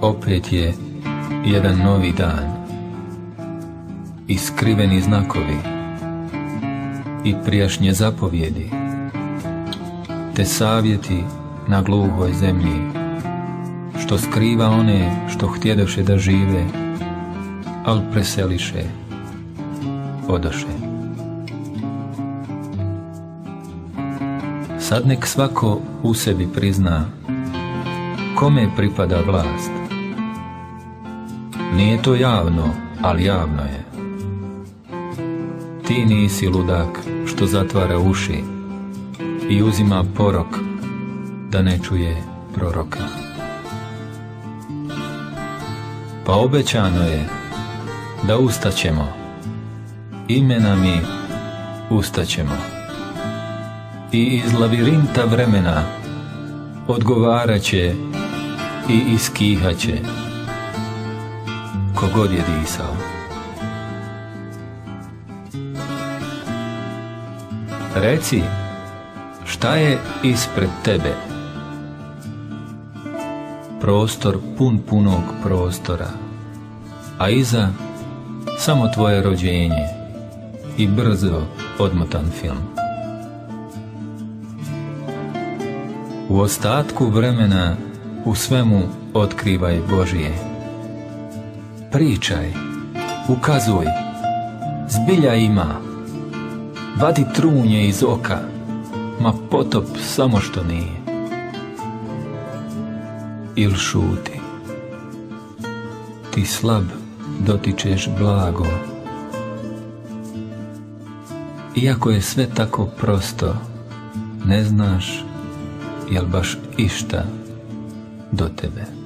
opet je jedan novi dan i skriveni znakovi i prijašnje zapovjedi te savjeti na gluhoj zemlji, što skriva one što htjedoše da žive, al preseliše, odoše. Sad nek svako u sebi prizna kome pripada vlast. Nije to javno, ali javno je. Ti nisi ludak što zatvara uši i uzima porok da ne čuje proroka. Pa obećano je da ustaćemo, imena mi ustaćemo i iz lavirinta vremena odgovaraće i iskihaće kogod je disao. Reci, šta je ispred tebe? Prostor pun punog prostora, a iza samo tvoje rođenje i brzo odmotan film. U ostatku vremena u svemu otkrivaj Božije. Pričaj, ukazuj, zbilja ima, vadi trunje iz oka, ma potop samo što nije. Il šuti, ti slab dotičeš blago. Iako je sve tako prosto, ne znaš jel baš išta do tebe.